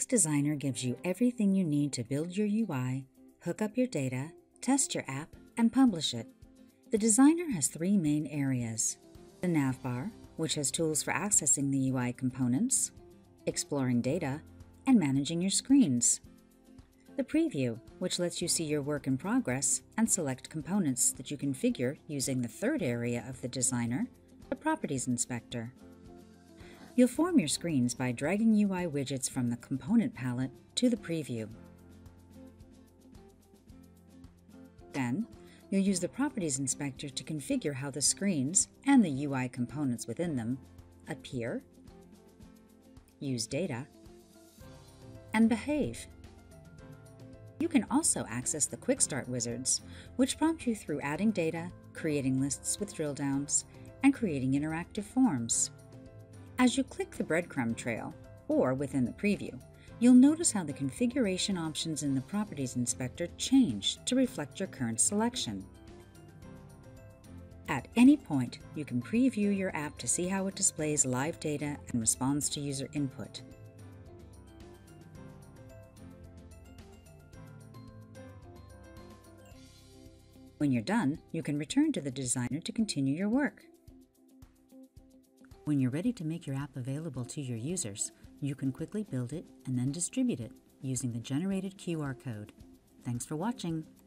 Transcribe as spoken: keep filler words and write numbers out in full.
X Designer gives you everything you need to build your U I, hook up your data, test your app, and publish it. The Designer has three main areas: the navbar, which has tools for accessing the U I components, exploring data, and managing your screens. The preview, which lets you see your work in progress and select components that you configure using the third area of the Designer, the Properties Inspector. You'll form your screens by dragging U I widgets from the Component palette to the preview. Then, you'll use the Properties Inspector to configure how the screens and the U I components within them appear, use data, and behave. You can also access the Quick Start wizards, which prompt you through adding data, creating lists with drill downs, and creating interactive forms. As you click the breadcrumb trail, or within the preview, you'll notice how the configuration options in the Properties Inspector change to reflect your current selection. At any point, you can preview your app to see how it displays live data and responds to user input. When you're done, you can return to the Designer to continue your work. When you're ready to make your app available to your users, you can quickly build it and then distribute it using the generated Q R code. Thanks for watching.